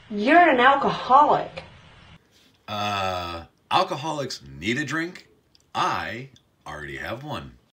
You're an alcoholic. Alcoholics need a drink? I already have one.